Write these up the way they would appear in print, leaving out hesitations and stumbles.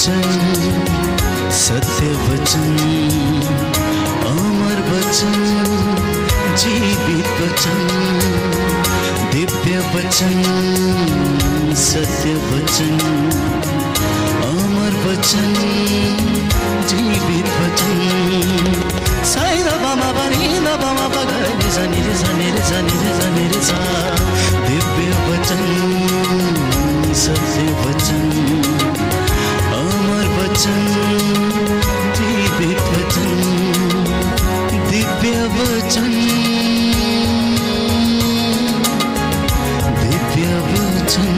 वचन, सत्य वचन, अमर वचन, जीवित वचन, दिव्य वचन, सत्य वचन, अमर वचन, जीवित वचन। साई दा बामा बनी दा बामा बगा रे सा नि रे सा नि रे सा नि रे सा नि रे सा। दिव्य वचन, सत्य वचन, अमर वचन, जीवित वचन, दिव्य वचन, दिव्य वचन।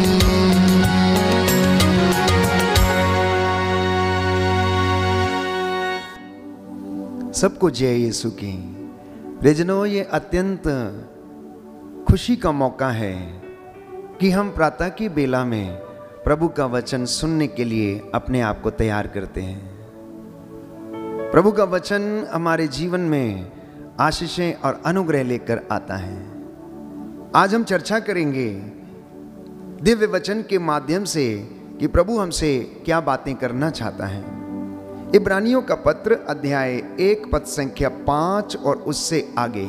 सबको जय यीशु की। प्रियजनों, ये अत्यंत खुशी का मौका है कि हम प्रातः की बेला में प्रभु का वचन सुनने के लिए अपने आप को तैयार करते हैं। प्रभु का वचन हमारे जीवन में आशीषें और अनुग्रह लेकर आता है। आज हम चर्चा करेंगे दिव्य वचन के माध्यम से कि प्रभु हमसे क्या बातें करना चाहता है। इब्रानियों का पत्र अध्याय 1 पद संख्या 5 और उससे आगे।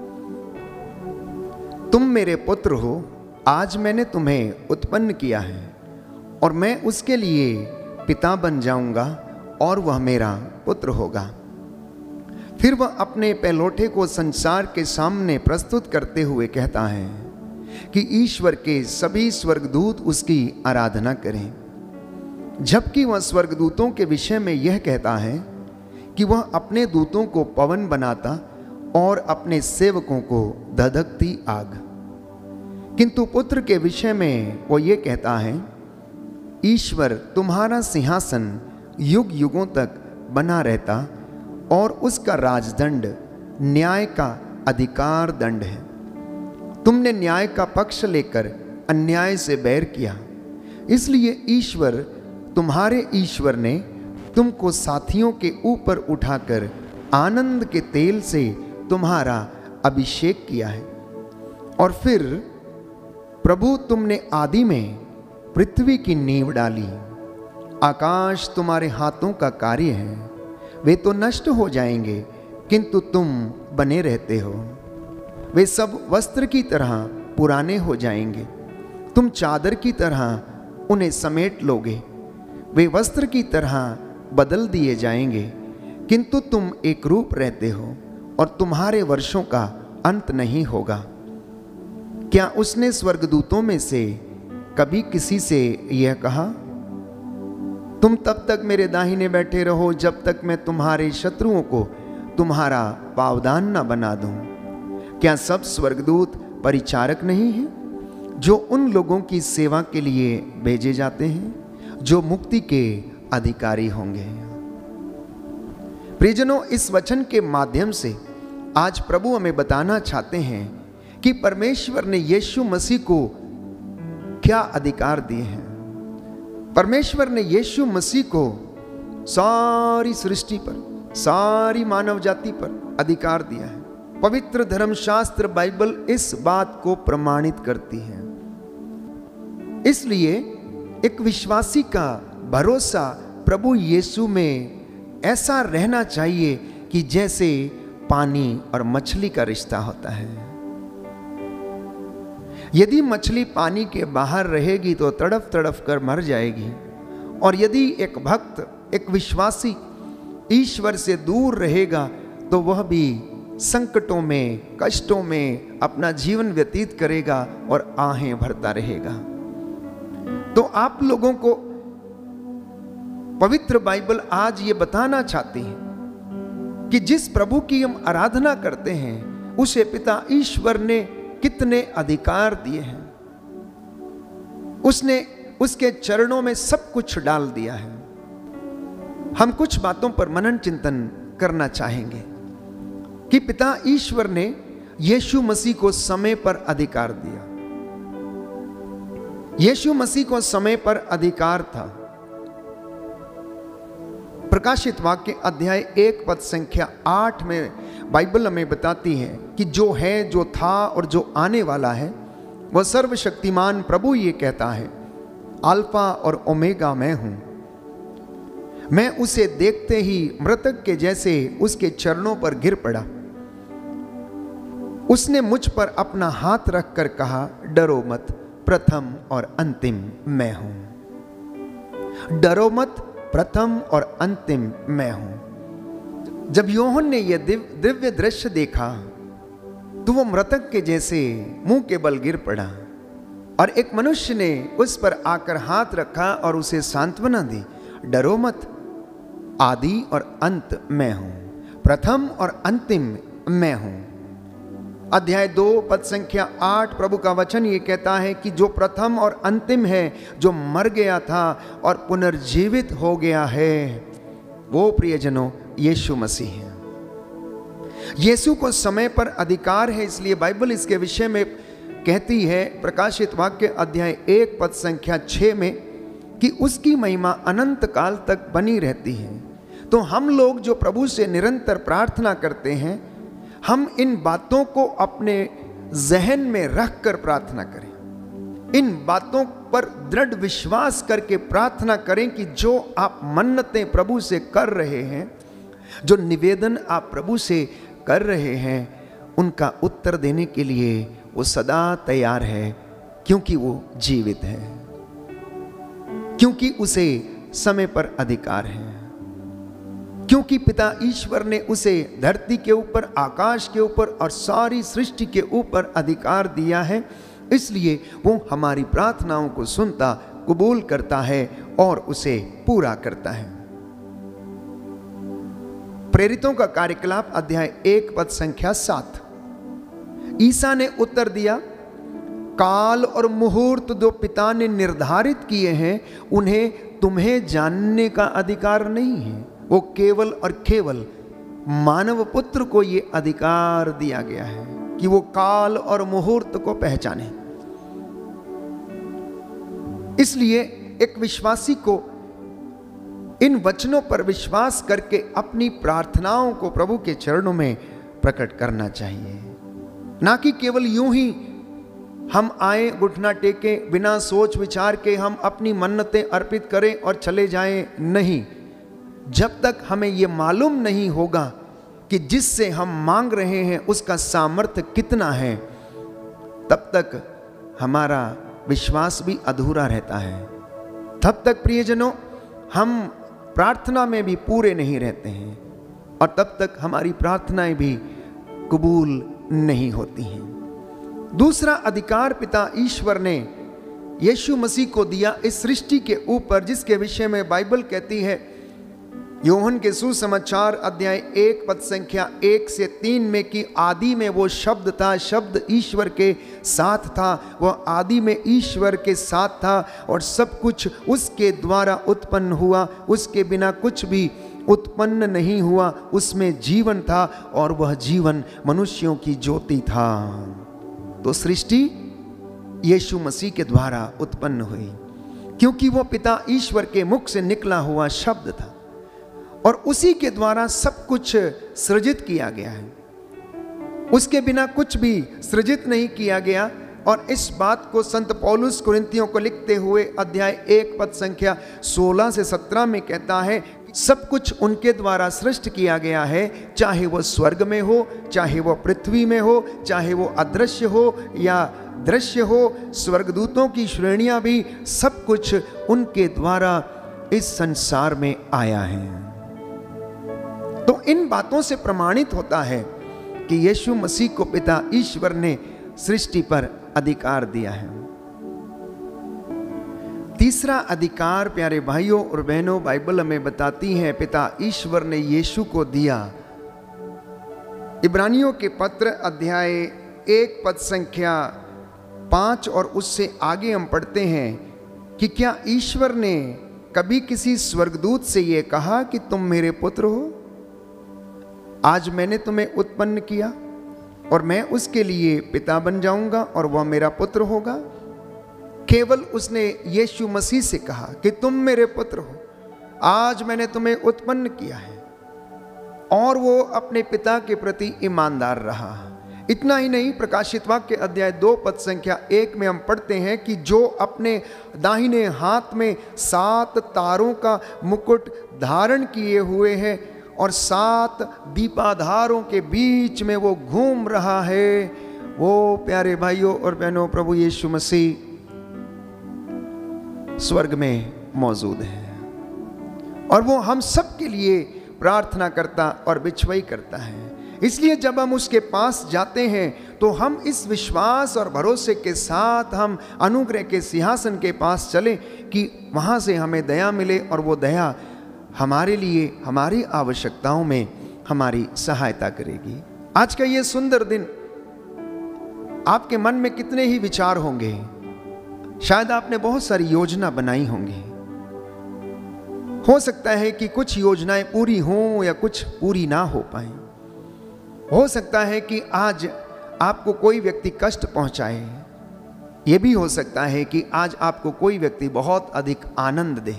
तुम मेरे पुत्र हो, आज मैंने तुम्हें उत्पन्न किया है और मैं उसके लिए पिता बन जाऊंगा और वह मेरा पुत्र होगा। फिर वह अपने पहलौठे को संसार के सामने प्रस्तुत करते हुए कहता है कि ईश्वर के सभी स्वर्गदूत उसकी आराधना करें। जबकि वह स्वर्गदूतों के विषय में यह कहता है कि वह अपने दूतों को पवन बनाता और अपने सेवकों को धधकती आग। किंतु पुत्र के विषय में वो ये कहता है, ईश्वर तुम्हारा सिंहासन युग युगों तक बना रहता और उसका राजदंड न्याय का अधिकार दंड है। तुमने न्याय का पक्ष लेकर अन्याय से बैर किया, इसलिए ईश्वर तुम्हारे ईश्वर ने तुमको साथियों के ऊपर उठाकर आनंद के तेल से तुम्हारा अभिषेक किया है। और फिर प्रभु, तुमने आदि में पृथ्वी की नींव डाली। आकाश तुम्हारे हाथों का कार्य है, वे तो नष्ट हो जाएंगे किंतु तुम बने रहते हो। वे सब वस्त्र की तरह पुराने हो जाएंगे, तुम चादर की तरह उन्हें समेट लोगे। वे वस्त्र की तरह बदल दिए जाएंगे किंतु तुम एक रूप रहते हो और तुम्हारे वर्षों का अंत नहीं होगा। क्या उसने स्वर्गदूतों में से कभी किसी से यह कहा, तुम तब तक मेरे दाहिने बैठे रहो जब तक मैं तुम्हारे शत्रुओं को तुम्हारा पावदान न बना दूं? क्या सब स्वर्गदूत परिचारक नहीं हैं जो उन लोगों की सेवा के लिए भेजे जाते हैं जो मुक्ति के अधिकारी होंगे? प्रियजनों, इस वचन के माध्यम से आज प्रभु हमें बताना चाहते हैं कि परमेश्वर ने यीशु मसीह को क्या अधिकार दिए हैं। परमेश्वर ने यीशु मसीह को सारी सृष्टि पर, सारी मानव जाति पर अधिकार दिया है। पवित्र धर्मशास्त्र बाइबल इस बात को प्रमाणित करती है। इसलिए एक विश्वासी का भरोसा प्रभु यीशु में ऐसा रहना चाहिए कि जैसे पानी और मछली का रिश्ता होता है। यदि मछली पानी के बाहर रहेगी तो तड़फ तड़फ कर मर जाएगी, और यदि एक भक्त, एक विश्वासी ईश्वर से दूर रहेगा तो वह भी संकटों में, कष्टों में अपना जीवन व्यतीत करेगा और आहें भरता रहेगा। तो आप लोगों को पवित्र बाइबल आज ये बताना चाहती है कि जिस प्रभु की हम आराधना करते हैं उसे पिता ईश्वर ने कितने अधिकार दिए हैं। उसने उसके चरणों में सब कुछ डाल दिया है। हम कुछ बातों पर मनन चिंतन करना चाहेंगे कि पिता ईश्वर ने यीशु मसीह को समय पर अधिकार दिया। यीशु मसीह को समय पर अधिकार था। प्रकाशित वाक्य अध्याय 1 पद संख्या 8 में बाइबल हमें बताती है कि जो है, जो था और जो आने वाला है वह सर्वशक्तिमान प्रभु ये कहता है, अल्फा और ओमेगा मैं हूं, मैं उसे देखते ही मृतक के जैसे उसके चरणों पर गिर पड़ा। उसने मुझ पर अपना हाथ रखकर कहा, डरो मत, प्रथम और अंतिम मैं हूं। डरो मत, प्रथम और अंतिम मैं हूं। जब यूहन्ना ने यह दिव्य दृश्य देखा तो वो मृतक के जैसे मुंह के बल गिर पड़ा और एक मनुष्य ने उस पर आकर हाथ रखा और उसे सांत्वना दी, डरो मत, आदि और अंत मैं हूं, प्रथम और अंतिम मैं हूं। अध्याय 2 पद संख्या 8 प्रभु का वचन ये कहता है कि जो प्रथम और अंतिम है, जो मर गया था और पुनर्जीवित हो गया है, वो प्रियजनों यीशु मसीह है। यीशु को समय पर अधिकार है, इसलिए बाइबल इसके विषय में कहती है प्रकाशित वाक्य अध्याय 1 पद संख्या 6 में कि उसकी महिमा अनंत काल तक बनी रहती है। तो हम लोग जो प्रभु से निरंतर प्रार्थना करते हैं, हम इन बातों को अपने जहन में रख कर प्रार्थना करें। इन बातों पर दृढ़ विश्वास करके प्रार्थना करें कि जो आप मन्नतें प्रभु से कर रहे हैं, जो निवेदन आप प्रभु से कर रहे हैं, उनका उत्तर देने के लिए वो सदा तैयार है, क्योंकि वो जीवित है, क्योंकि उसे समय पर अधिकार है, क्योंकि पिता ईश्वर ने उसे धरती के ऊपर, आकाश के ऊपर और सारी सृष्टि के ऊपर अधिकार दिया है। इसलिए वो हमारी प्रार्थनाओं को सुनता, कबूल करता है और उसे पूरा करता है। प्रेरितों का कार्यकलाप अध्याय 1 पद संख्या 7। ईसा ने उत्तर दिया, काल और मुहूर्त जो पिता ने निर्धारित किए हैं, उन्हें तुम्हें जानने का अधिकार नहीं है। वो केवल और केवल मानव पुत्र को ये अधिकार दिया गया है कि वो काल और मुहूर्त को पहचाने। इसलिए एक विश्वासी को इन वचनों पर विश्वास करके अपनी प्रार्थनाओं को प्रभु के चरणों में प्रकट करना चाहिए, ना कि केवल यूं ही हम आए, घुटना टेके, बिना सोच विचार के हम अपनी मन्नतें अर्पित करें और चले जाएं। नहीं, जब तक हमें यह मालूम नहीं होगा कि जिससे हम मांग रहे हैं उसका सामर्थ्य कितना है, तब तक हमारा विश्वास भी अधूरा रहता है। तब तक प्रियजनों हम प्रार्थना में भी पूरे नहीं रहते हैं और तब तक हमारी प्रार्थनाएं भी कबूल नहीं होती हैं। दूसरा अधिकार पिता ईश्वर ने यीशु मसीह को दिया इस सृष्टि के ऊपर, जिसके विषय में बाइबल कहती है यूहन्ना के सुसमाचार अध्याय 1 पद संख्या 1 से 3 में कि आदि में वो शब्द था, शब्द ईश्वर के साथ था, वह आदि में ईश्वर के साथ था और सब कुछ उसके द्वारा उत्पन्न हुआ, उसके बिना कुछ भी उत्पन्न नहीं हुआ। उसमें जीवन था और वह जीवन मनुष्यों की ज्योति था। तो सृष्टि यीशु मसीह के द्वारा उत्पन्न हुई, क्योंकि वह पिता ईश्वर के मुख से निकला हुआ शब्द था और उसी के द्वारा सब कुछ सृजित किया गया है। उसके बिना कुछ भी सृजित नहीं किया गया। और इस बात को संत पौलुस कुरिन्थियों को लिखते हुए अध्याय 1 पद संख्या 16 से 17 में कहता है, सब कुछ उनके द्वारा सृष्ट किया गया है, चाहे वो स्वर्ग में हो, चाहे वो पृथ्वी में हो, चाहे वो अदृश्य हो या दृश्य हो, स्वर्गदूतों की श्रेणियां भी, सब कुछ उनके द्वारा इस संसार में आया है। तो इन बातों से प्रमाणित होता है कि यीशु मसीह को पिता ईश्वर ने सृष्टि पर अधिकार दिया है। तीसरा अधिकार प्यारे भाइयों और बहनों, बाइबल हमें बताती है पिता ईश्वर ने यीशु को दिया। इब्रानियों के पत्र अध्याय 1 पद संख्या 5 और उससे आगे हम पढ़ते हैं कि क्या ईश्वर ने कभी किसी स्वर्गदूत से यह कहा कि तुम मेरे पुत्र हो, आज मैंने तुम्हें उत्पन्न किया और मैं उसके लिए पिता बन जाऊंगा और वह मेरा पुत्र होगा। केवल उसने यीशु मसीह से कहा कि तुम मेरे पुत्र हो, आज मैंने तुम्हें उत्पन्न किया है, और वो अपने पिता के प्रति ईमानदार रहा। इतना ही नहीं, प्रकाशित वाक्य अध्याय 2 पद संख्या 1 में हम पढ़ते हैं कि जो अपने दाहिने हाथ में 7 तारों का मुकुट धारण किए हुए है और 7 दीपाधारों के बीच में वो घूम रहा है, वो प्यारे भाइयों और बहनों प्रभु यीशु मसीह स्वर्ग में मौजूद है और वो हम सब के लिए प्रार्थना करता और बिछवई करता है। इसलिए जब हम उसके पास जाते हैं तो हम इस विश्वास और भरोसे के साथ हम अनुग्रह के सिंहासन के पास चलें कि वहाँ से हमें दया मिले और वो दया हमारे लिए हमारी आवश्यकताओं में हमारी सहायता करेगी। आज का ये सुंदर दिन, आपके मन में कितने ही विचार होंगे, शायद आपने बहुत सारी योजना बनाई होंगी। हो सकता है कि कुछ योजनाएं पूरी हों या कुछ पूरी ना हो पाए। हो सकता है कि आज आपको कोई व्यक्ति कष्ट पहुंचाए, यह भी हो सकता है कि आज आपको कोई व्यक्ति बहुत अधिक आनंद दे।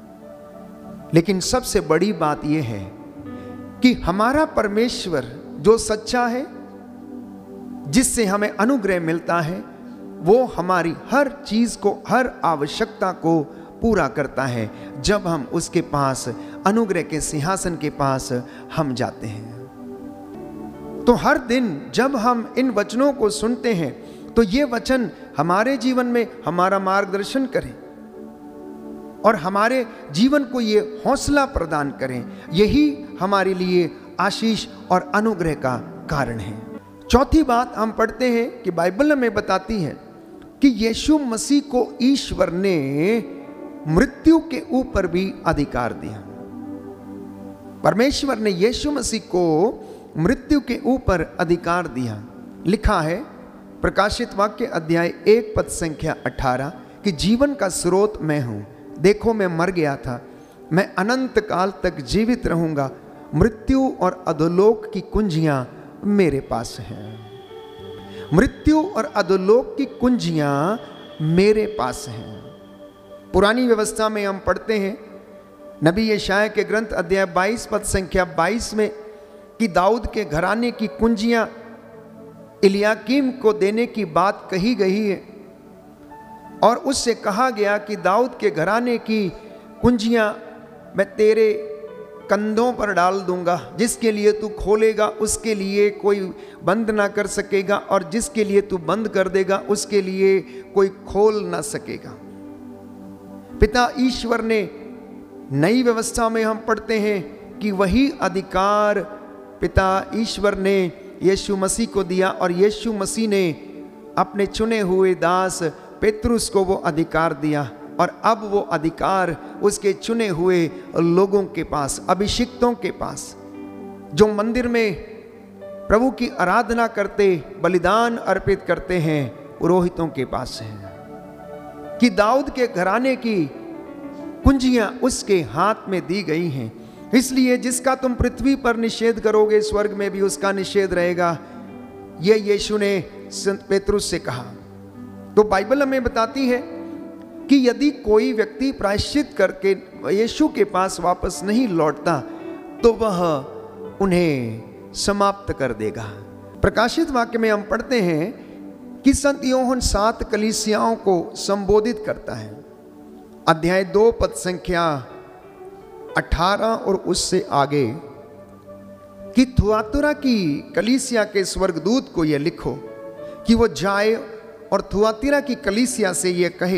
लेकिन सबसे बड़ी बात यह है कि हमारा परमेश्वर जो सच्चा है, जिससे हमें अनुग्रह मिलता है, वो हमारी हर चीज को, हर आवश्यकता को पूरा करता है जब हम उसके पास, अनुग्रह के सिंहासन के पास हम जाते हैं। तो हर दिन जब हम इन वचनों को सुनते हैं तो ये वचन हमारे जीवन में हमारा मार्गदर्शन करें और हमारे जीवन को ये हौसला प्रदान करें। यही हमारे लिए आशीष और अनुग्रह का कारण है। चौथी बात हम पढ़ते हैं कि बाइबल हमें बताती है कि यीशु मसीह को ईश्वर ने मृत्यु के ऊपर भी अधिकार दिया। परमेश्वर ने यीशु मसीह को मृत्यु के ऊपर अधिकार दिया। लिखा है प्रकाशित वाक्य अध्याय 1 पद संख्या 18 कि जीवन का स्रोत मैं हूं, देखो मैं मर गया था, मैं अनंत काल तक जीवित रहूंगा, मृत्यु और अधोलोक की कुंजियां मेरे पास हैं। मृत्यु और अधोलोक की कुंजियां मेरे पास हैं। पुरानी व्यवस्था में हम पढ़ते हैं नबी यशायाह के ग्रंथ अध्याय 22 पद संख्या 22 में कि दाऊद के घराने की कुंजियां इलियाकीम को देने की बात कही गई है और उससे कहा गया कि दाऊद के घराने की कुंजियां मैं तेरे कंधों पर डाल दूंगा, जिसके लिए तू खोलेगा उसके लिए कोई बंद ना कर सकेगा और जिसके लिए तू बंद कर देगा उसके लिए कोई खोल ना सकेगा। पिता ईश्वर ने, नई व्यवस्था में हम पढ़ते हैं कि वही अधिकार पिता ईश्वर ने यीशु मसीह को दिया और यीशु मसीह ने अपने चुने हुए दास पेतरुस को वो अधिकार दिया और अब वो अधिकार उसके चुने हुए लोगों के पास, अभिषिक्तों के पास, जो मंदिर में प्रभु की आराधना करते, बलिदान अर्पित करते हैं, पुरोहितों के पास है कि दाऊद के घराने की कुंजियां उसके हाथ में दी गई हैं। इसलिए जिसका तुम पृथ्वी पर निषेध करोगे स्वर्ग में भी उसका निषेध रहेगा, ये यीशु ने संत पेतरुस से कहा। तो बाइबल हमें बताती है कि यदि कोई व्यक्ति प्रायश्चित करके यीशु के पास वापस नहीं लौटता तो वह उन्हें समाप्त कर देगा। प्रकाशित वाक्य में हम पढ़ते हैं कि संत यूहन्ना 7 कलीसियाओं को संबोधित करता है। अध्याय 2 पद संख्या 18 और उससे आगे कि थुआतिरा की कलीसिया के स्वर्गदूत को यह लिखो कि वो जाए और थुआतिरा की कलीसिया से यह कहे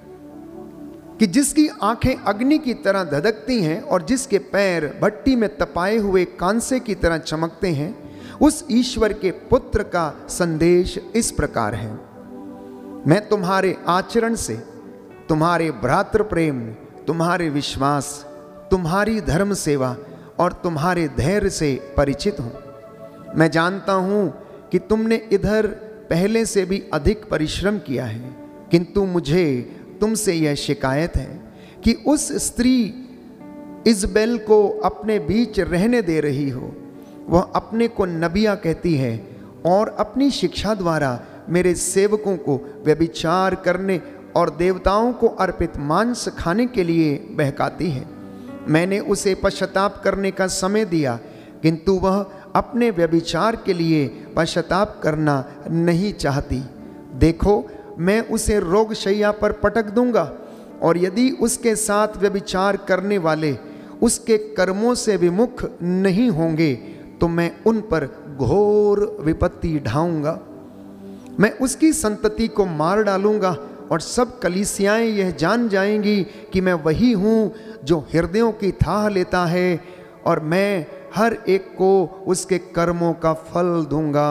कि जिसकी आंखें अग्नि की तरह धधकती हैं और जिसके पैर भट्टी में तपाए हुए कांसे की तरह चमकते हैं, उस ईश्वर के पुत्र का संदेश इस प्रकार है। मैं तुम्हारे आचरण से, तुम्हारे भ्रातृ प्रेम, तुम्हारे विश्वास, तुम्हारी धर्म सेवा और तुम्हारे धैर्य से परिचित हूं। मैं जानता हूं कि तुमने इधर पहले से भी अधिक परिश्रम किया है, किंतु मुझे तुमसे यह शिकायत है कि उस स्त्री इजबेल को अपने बीच रहने दे रही हो। वह अपने को नबिया कहती है और अपनी शिक्षा द्वारा मेरे सेवकों को व्यभिचार करने और देवताओं को अर्पित मांस खाने के लिए बहकाती है। मैंने उसे पश्चाताप करने का समय दिया, किंतु वह अपने व्यभिचार के लिए पश्चाताप करना नहीं चाहती। देखो, मैं उसे रोगशैया पर पटक दूंगा, और यदि उसके साथ व्यभिचार करने वाले उसके कर्मों से विमुख नहीं होंगे तो मैं उन पर घोर विपत्ति ढाऊंगा। मैं उसकी संतति को मार डालूंगा, और सब कलीसियाएं यह जान जाएंगी कि मैं वही हूँ जो हृदयों की थाह लेता है, और मैं हर एक को उसके कर्मों का फल दूंगा।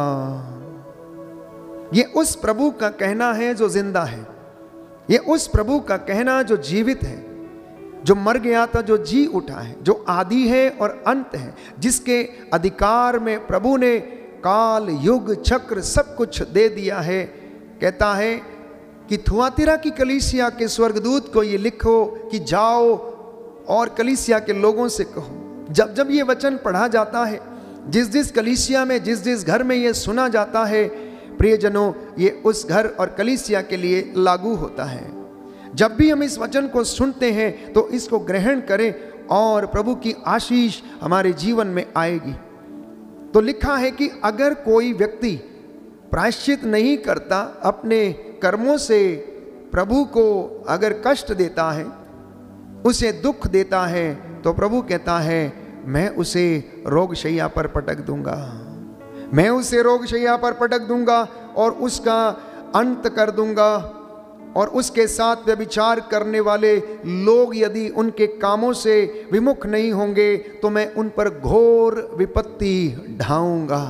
ये उस प्रभु का कहना है जो जिंदा है। ये उस प्रभु का कहना जो जीवित है, जो मर गया था, जो जी उठा है, जो आदि है और अंत है, जिसके अधिकार में प्रभु ने काल, युग, चक्र सब कुछ दे दिया है। कहता है कि थुआतिरा की कलीसिया के स्वर्गदूत को ये लिखो कि जाओ और कलीसिया के लोगों से कहो। जब जब ये वचन पढ़ा जाता है, जिस जिस कलीसिया में, जिस जिस घर में ये सुना जाता है, प्रियजनों, ये उस घर और कलीसिया के लिए लागू होता है। जब भी हम इस वचन को सुनते हैं तो इसको ग्रहण करें और प्रभु की आशीष हमारे जीवन में आएगी। तो लिखा है कि अगर कोई व्यक्ति प्रायश्चित नहीं करता, अपने कर्मों से प्रभु को अगर कष्ट देता है, उसे दुख देता है, तो प्रभु कहता है मैं उसे रोगशैया पर पटक दूंगा। मैं उसे रोगशैया पर पटक दूंगा और उसका अंत कर दूंगा। और उसके साथ व्यभिचार करने वाले लोग यदि उनके कामों से विमुख नहीं होंगे तो मैं उन पर घोर विपत्ति ढाऊंगा।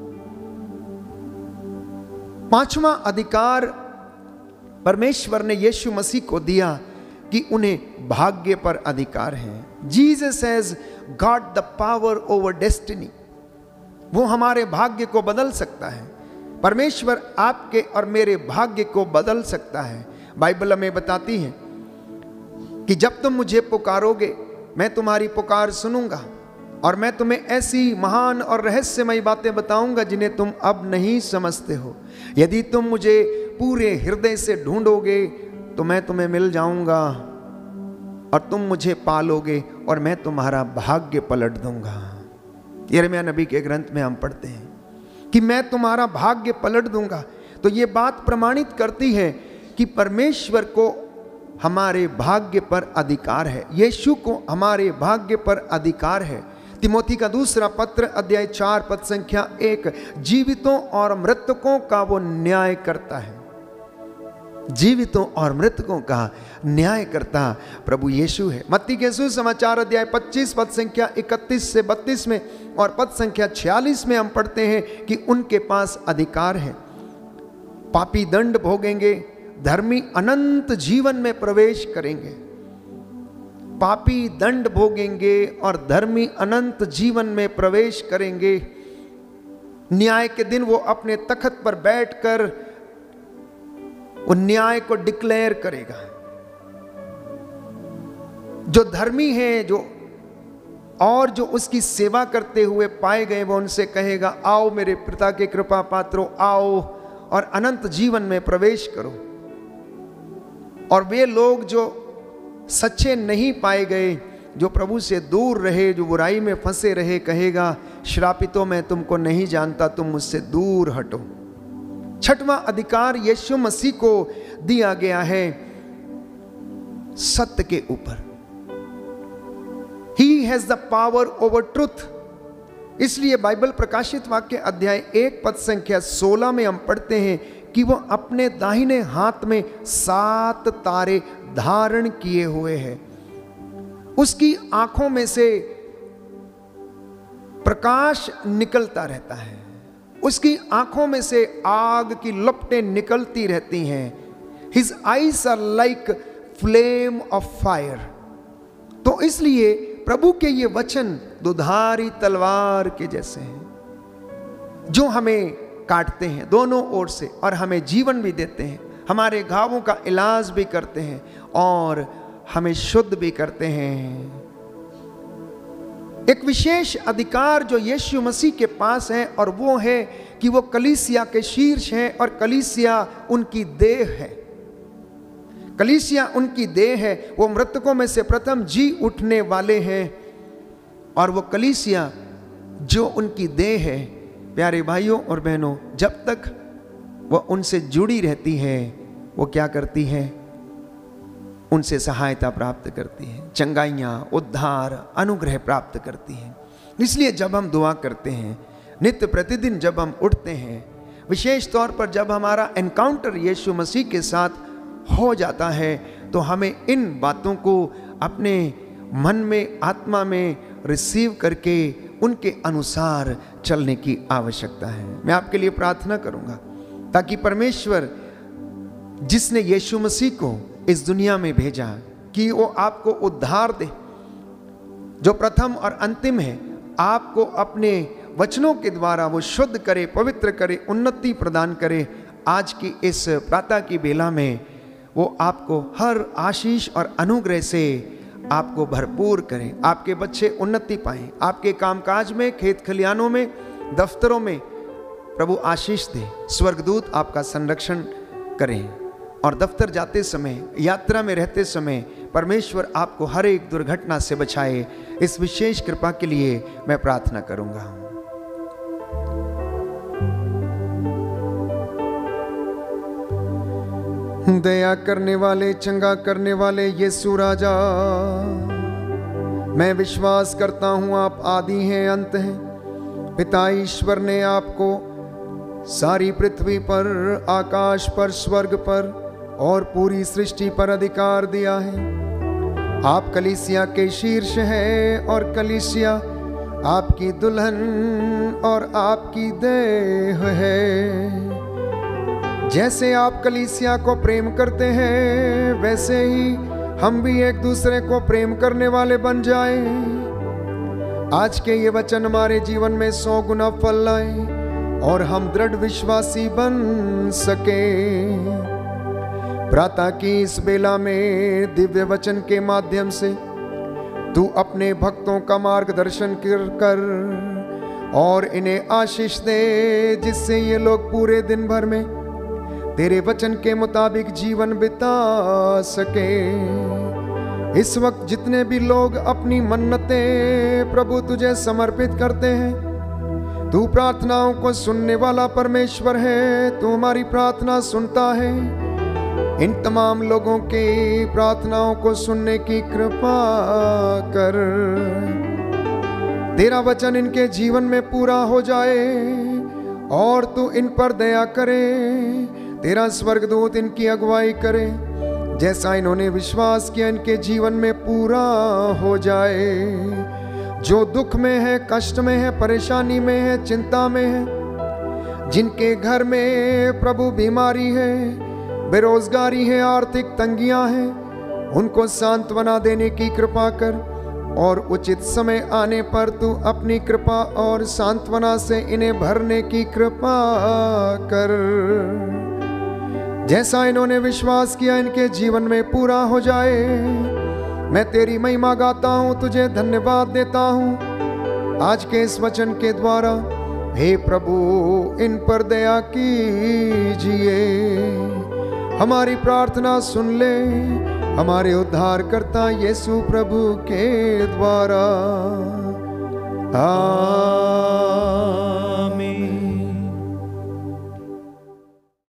पांचवा अधिकार परमेश्वर ने यीशु मसीह को दिया कि उन्हें भाग्य पर अधिकार है। Jesus has got the power over destiny. वो हमारे भाग्य को बदल सकता है। परमेश्वर आपके और मेरे भाग्य को बदल सकता है। बाइबल हमें बताती है कि जब तुम मुझे पुकारोगे मैं तुम्हारी पुकार सुनूंगा, और मैं तुम्हें ऐसी महान और रहस्यमयी बातें बताऊंगा जिन्हें तुम अब नहीं समझते हो। यदि तुम मुझे पूरे हृदय से ढूंढोगे तो मैं तुम्हें मिल जाऊंगा, और तुम मुझे पालोगे और मैं तुम्हारा भाग्य पलट दूंगा। यिर्मयाह नबी के ग्रंथ में हम पढ़ते हैं कि मैं तुम्हारा भाग्य पलट दूंगा। तो ये बात प्रमाणित करती है कि परमेश्वर को हमारे भाग्य पर अधिकार है। यीशु को हमारे भाग्य पर अधिकार है। तिमोथी का दूसरा पत्र अध्याय 4 पद संख्या 1, जीवितों और मृतकों का वो न्याय करता है। जीवितों और मृतकों का न्याय करता प्रभु यीशु है। मत्ती के सुसमाचार अध्याय 25 पद संख्या 31 से 32 में और पद संख्या 46 में हम पढ़ते हैं कि उनके पास अधिकार है। पापी दंड भोगेंगे, धर्मी अनंत जीवन में प्रवेश करेंगे। पापी दंड भोगेंगे और धर्मी अनंत जीवन में प्रवेश करेंगे। न्याय के दिन वो अपने तख्त पर बैठकर उन न्याय को डिक्लेयर करेगा। जो धर्मी है, जो उसकी सेवा करते हुए पाए गए, वो उनसे कहेगा आओ मेरे पिता के कृपा पात्रों, आओ और अनंत जीवन में प्रवेश करो। और वे लोग जो सच्चे नहीं पाए गए, जो प्रभु से दूर रहे, जो बुराई में फंसे रहे, कहेगा श्रापितों मैं तुमको नहीं जानता, तुम मुझसे दूर हटो। छठवां अधिकार यीशु मसीह को दिया गया है सत्य के ऊपर। He has the power over truth। इसलिए बाइबल प्रकाशित वाक्य अध्याय 1 पद संख्या 16 में हम पढ़ते हैं कि वो अपने दाहिने हाथ में 7 तारे धारण किए हुए हैं। उसकी आंखों में से प्रकाश निकलता रहता है। उसकी आंखों में से आग की लपटें निकलती रहती हैं। His eyes are like flame of fire। तो इसलिए प्रभु के ये वचन दुधारी तलवार के जैसे हैं, जो हमें काटते हैं दोनों ओर से और हमें जीवन भी देते हैं, हमारे घावों का इलाज भी करते हैं और हमें शुद्ध भी करते हैं। एक विशेष अधिकार जो यीशु मसीह के पास है, और वो है कि वो कलीसिया के शीर्ष हैं और कलीसिया उनकी देह है। कलीसिया उनकी देह है। वो मृतकों में से प्रथम जी उठने वाले हैं, और वो कलीसिया जो उनकी देह है प्यारे भाइयों और बहनों, जब तक वह उनसे जुड़ी रहती है वो क्या करती है? उनसे सहायता प्राप्त करती है, चंगाइयाँ, उद्धार, अनुग्रह प्राप्त करती है। इसलिए जब हम दुआ करते हैं, नित्य प्रतिदिन जब हम उठते हैं, विशेष तौर पर जब हमारा एनकाउंटर यीशु मसीह के साथ हो जाता है, तो हमें इन बातों को अपने मन में, आत्मा में रिसीव करके उनके अनुसार चलने की आवश्यकता है। मैं आपके लिए प्रार्थना करूंगा ताकि परमेश्वर जिसने यीशु मसीह को इस दुनिया में भेजा कि वो आपको उद्धार दे, जो प्रथम और अंतिम है, आपको अपने वचनों के द्वारा वो शुद्ध करे, पवित्र करे, उन्नति प्रदान करे। आज की इस प्रातः की बेला में वो आपको हर आशीष और अनुग्रह से आपको भरपूर करें, आपके बच्चे उन्नति पाएं, आपके कामकाज में, खेत खलियानों में, दफ्तरों में प्रभु आशीष दे, स्वर्गदूत आपका संरक्षण करें और दफ्तर जाते समय, यात्रा में रहते समय परमेश्वर आपको हर एक दुर्घटना से बचाए। इस विशेष कृपा के लिए मैं प्रार्थना करूंगा। दया करने वाले, चंगा करने वाले यीशु राजा, मैं विश्वास करता हूं आप आदि हैं, अंत हैं। पिता ईश्वर ने आपको सारी पृथ्वी पर, आकाश पर, स्वर्ग पर और पूरी सृष्टि पर अधिकार दिया है। आप कलीसिया के शीर्ष हैं और कलीसिया आपकी दुल्हन और आपकी देह है। जैसे आप कलीसिया को प्रेम करते हैं, वैसे ही हम भी एक दूसरे को प्रेम करने वाले बन जाएं। आज के ये वचन हमारे जीवन में 100 गुना फल लाएं और हम दृढ़ विश्वासी बन सके। प्रातः की इस बेला में दिव्य वचन के माध्यम से तू अपने भक्तों का मार्गदर्शन कर और इन्हें आशीष दे, जिससे ये लोग पूरे दिन भर में तेरे वचन के मुताबिक जीवन बिता सके। इस वक्त जितने भी लोग अपनी मन्नतें प्रभु तुझे समर्पित करते हैं, तू प्रार्थनाओं को सुनने वाला परमेश्वर है, तू हमारी प्रार्थना सुनता है। इन तमाम लोगों के प्रार्थनाओं को सुनने की कृपा कर, तेरा वचन इनके जीवन में पूरा हो जाए और तू इन पर दया करे। तेरा स्वर्गदूत इनकी अगुवाई करे, जैसा इन्होंने विश्वास किया इनके जीवन में पूरा हो जाए। जो दुख में है, कष्ट में है, परेशानी में है, चिंता में है, जिनके घर में प्रभु बीमारी है, बेरोजगारी है, आर्थिक तंगियां हैं, उनको सांत्वना देने की कृपा कर और उचित समय आने पर तू अपनी कृपा और सांत्वना से इन्हें भरने की कृपा कर। जैसा इन्होंने विश्वास किया इनके जीवन में पूरा हो जाए। मैं तेरी महिमा गाता हूँ, तुझे धन्यवाद देता हूँ आज के इस वचन के द्वारा। हे प्रभु, इन पर दया कीजिए, हमारी प्रार्थना सुन ले, हमारे उद्धारकर्ता यीशु प्रभु के द्वारा।